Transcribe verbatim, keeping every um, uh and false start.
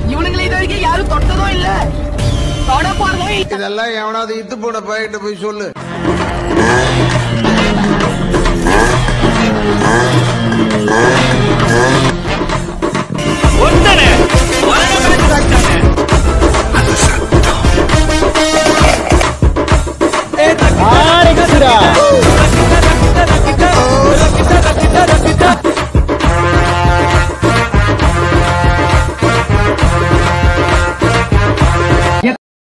இவனுங்களை இது வரைக்கும் யாரும் தொட்டதும் இல்ல, தொட போறதும். இதெல்லாம் எவனாவது இத்து போன பையிட்ட போய் சொல்லு.